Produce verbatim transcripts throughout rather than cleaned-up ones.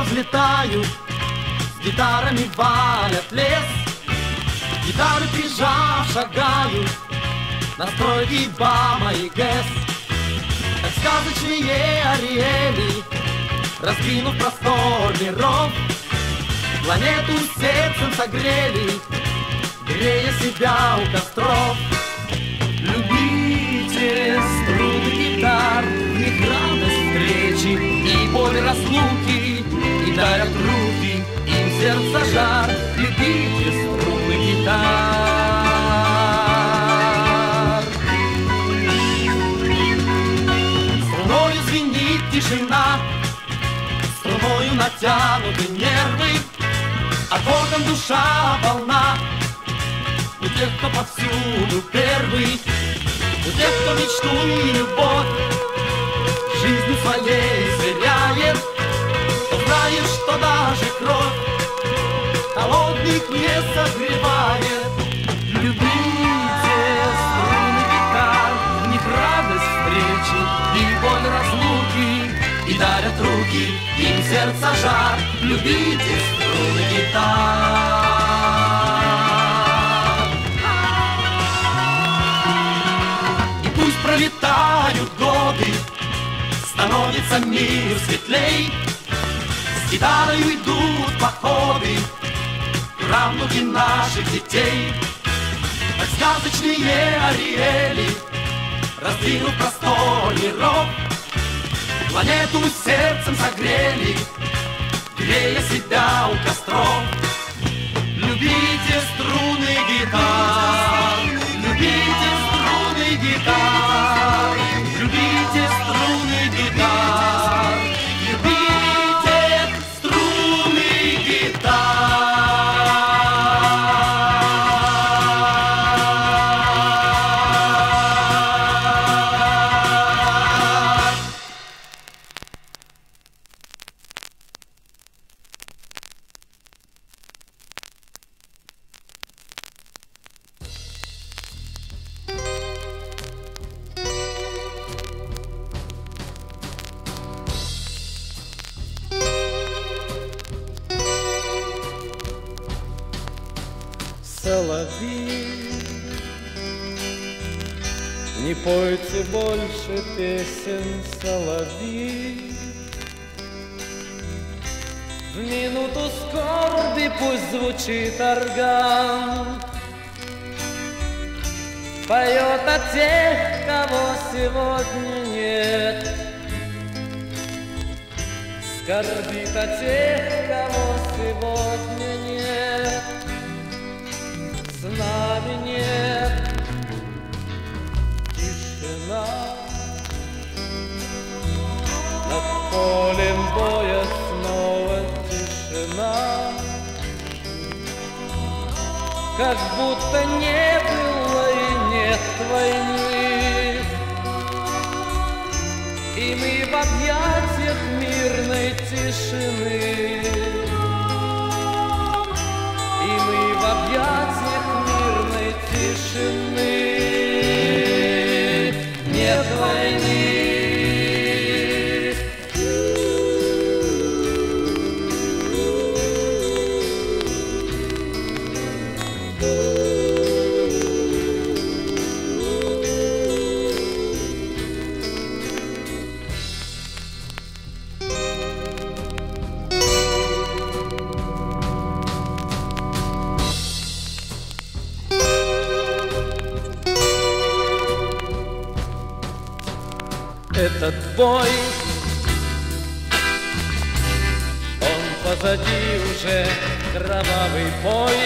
взлетают, с гитарами валят лес. Гитары прижав шагают на стройки БАМа и ГЭС. Как сказочные Ариэли, раскинув простор миров, планету сердцем согрели, грея себя у костров. Любите струны гитар, их радость встречи и боль разлуки, и дарят руки им сердца жар. Любите струны гитар. Струною звенит тишина, струною натянуты нервы, аккордом душа полна. У тех, кто повсюду первый, у тех, кто мечту и любовь жизнью своей сверяет, кто знает, что даже кровь холодных не согревает. Любите струны гитар, в них радость встречи и боль разлуки, и дарят руки им сердца жар. Любите струны гитар. Пролетают годы, становится мир светлей, с гитарою идут походы правнуки наших детей. Как сказочные Ариэли, раздвинув простор миров, планету сердцем согрели, грея себя у костров. Любите струны гитар, любите струны гитар, любите струны гитар, любите струны гитар. Соловьи, не пойте больше песен, соловьи. В минуту скорби пусть звучит орган, поет о тех, кого сегодня нет, скорбит о тех, кого сегодня нет. С нами нет. Тишина над полем боя, снова тишина, как будто не было и нет войны, и мы в объятиях мирной тишины, и мы в объятиях мирной тишины. Нет войны. Этот бой, он позади уже, кровавый бой.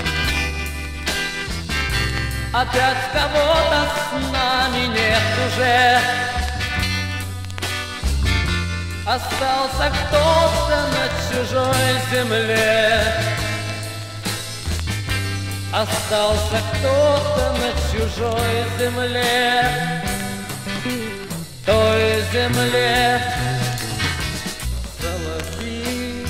Опять кого-то с нами нет уже, остался кто-то на чужой земле, остался кто-то на чужой земле, той земле. Соловьи,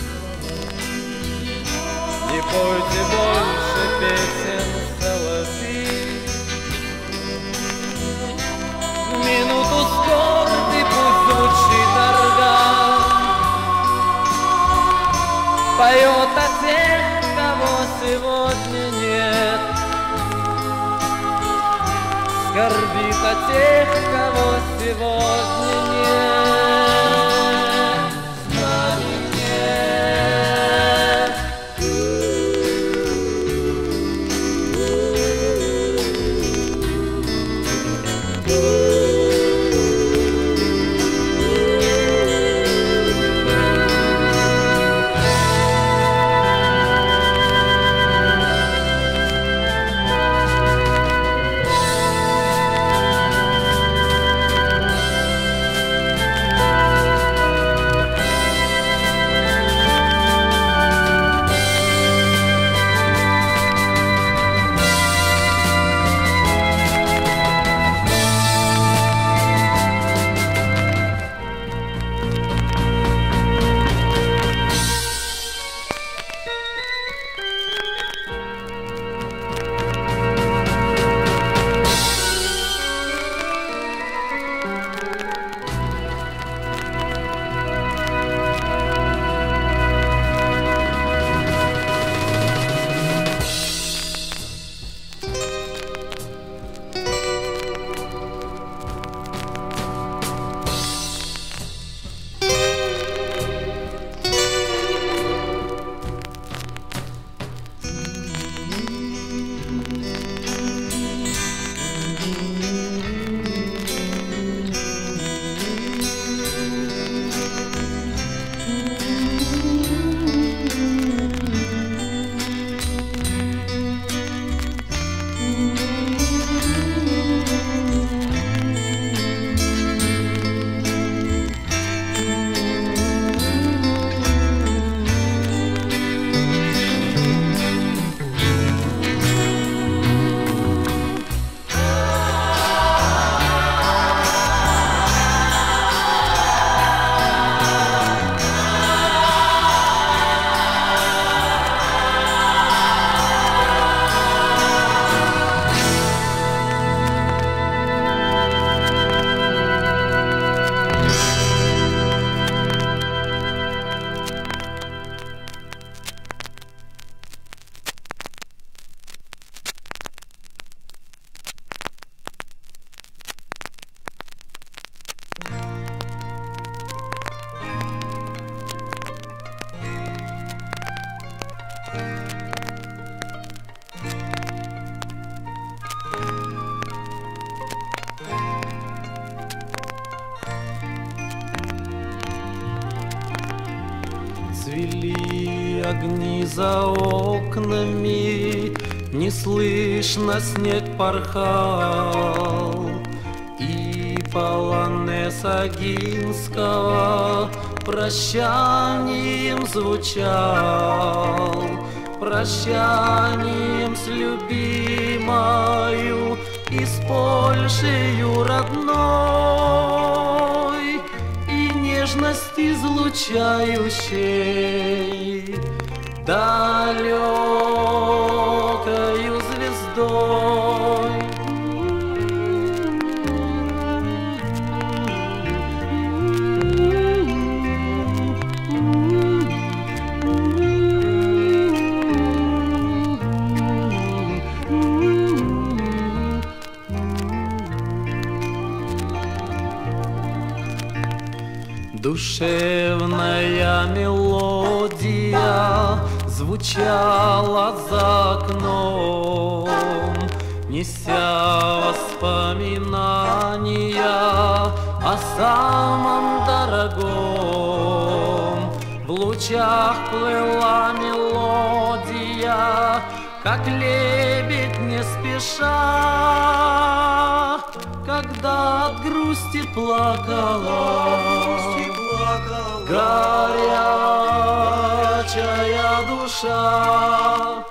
не пойте больше песен, соловьи. В минуту скорби пусть звучит орган, скорбит о тех, кого сегодня нет с нами, нет. Цвели огни за окнами, неслышно снег порхал, и полонез Огинского прощанием звучал, прощанием с любимою и с Польшею родной, и нежность излучающей далекою звездой. Душевная мелодия звучала за окном, неся воспоминания о самом дорогом. В лучах плыла мелодия, как лебедь не спеша, когда от грусти плакала горячая душа.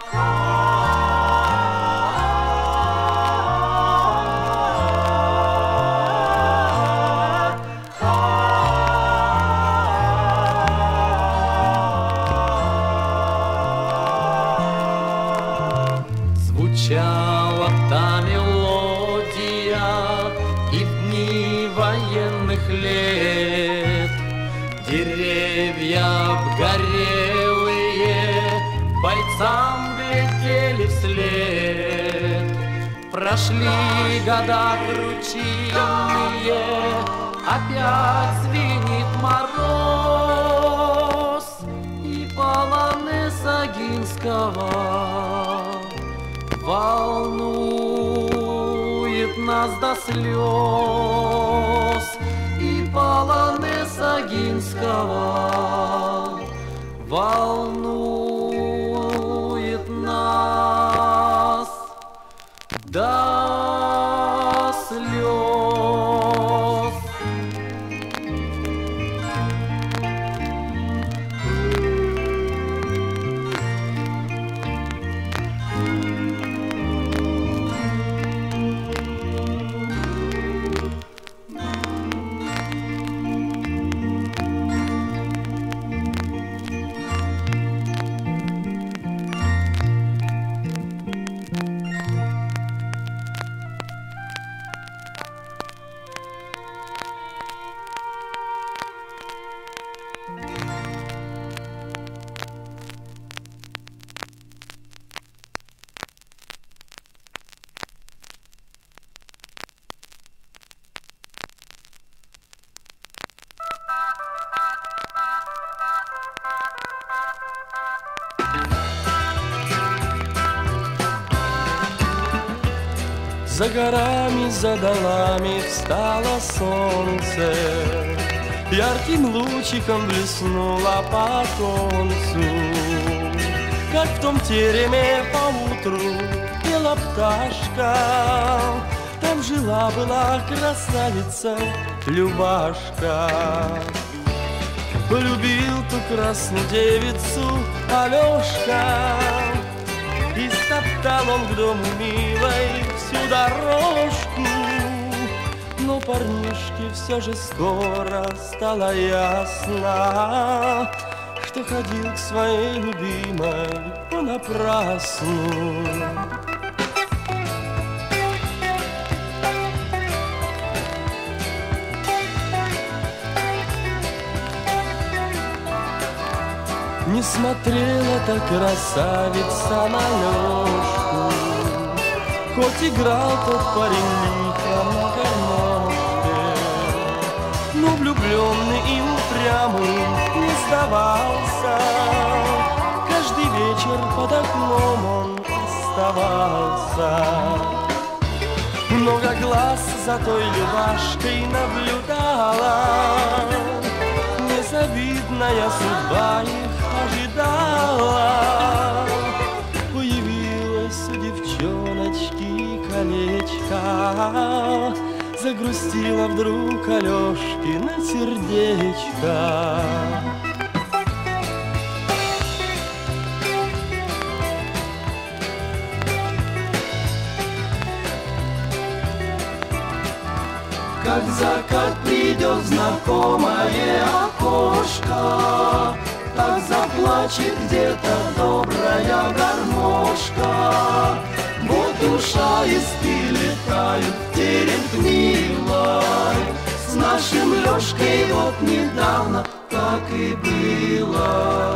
Звучала та мелодия и в дни военных лет. Деревья обгорелые бойцам глядели вслед, Прошли года кручинные, опять звенит мороз, и полонез Огинского волнует нас до слез, и полонез Огинского волнует нас до слез. За горами, за долами встало солнце, ярким лучиком блеснуло по оконцу, как в том тереме поутру пела пташка. Там жила-была красавица Любашка. Полюбил ту красную девицу Алешка, и стоптал он к дому милой всю дорожку. Но парнишке все же скоро стало ясно, что ходил к своей любимой понапрасну. Не смотрела та красавица на Лёшку, хоть играл тот парень лихо на гармошке, но влюбленный и упрямый не сдавался. Каждый вечер под окном он оставался. Много глаз за той Любашкой наблюдала, незавидная судьба их ожидала. Появилось у девчоночки колечко, загрустила вдруг Алешкино сердечко. Как закат придет в знакомое окошко, так заплачет где-то добрая гармошка. Вот ушаисты летают в терем к милой, с нашим Лёшкой вот недавно так и было.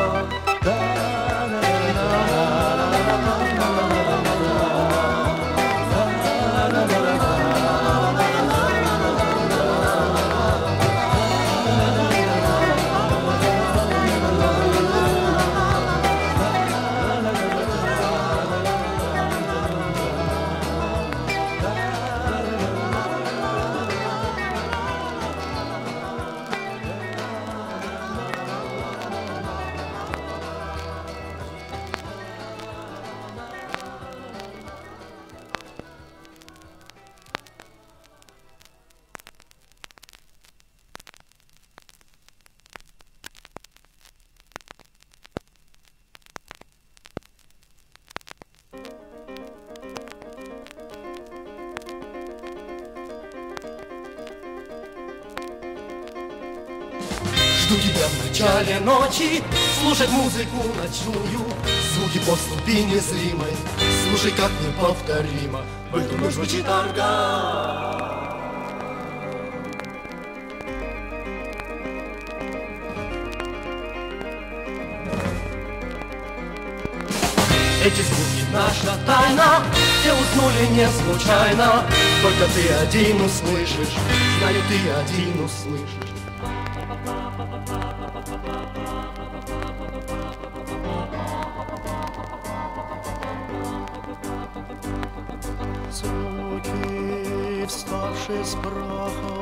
Жду тебя в начале ночи, слушать музыку ночную, звуки поступи незримой, слушай, как неповторимо в эту ночь звучит орган. Эти звуки наша тайна, все уснули не случайно, только ты один услышишь, знаю, ты один услышишь. Звуки, вставшие с праха,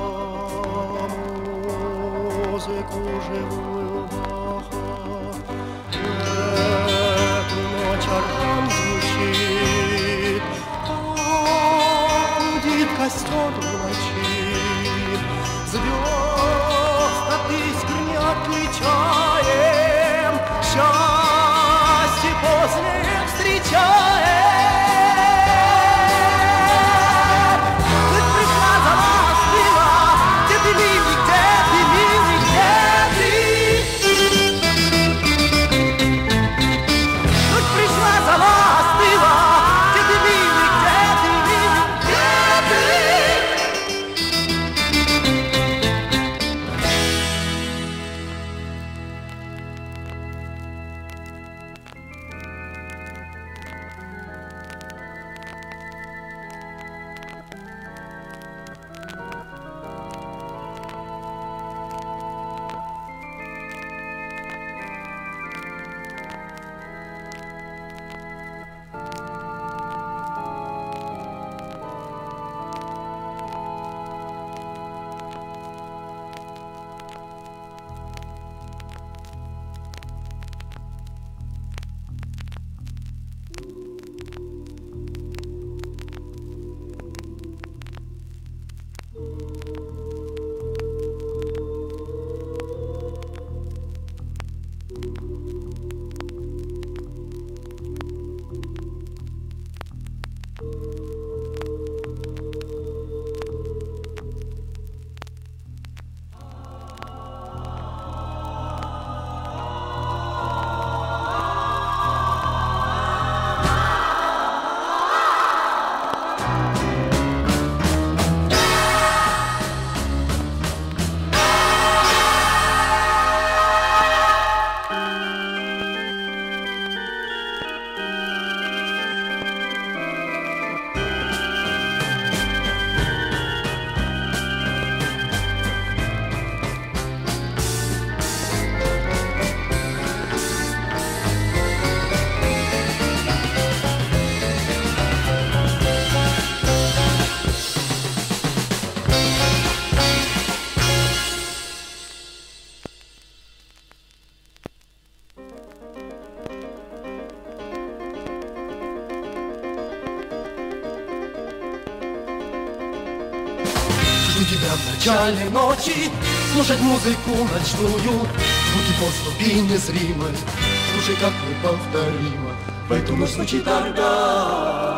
музыку живую Баха. Эту ночь орган звучит, гудит костер в ночи. Звезд от искр отличаем, счастье позднее встречаем. Жду тебя в начале ночи, слушать музыку ночную, звуки поступи незримой, слушай, как неповторимо в эту ночь звучит орган.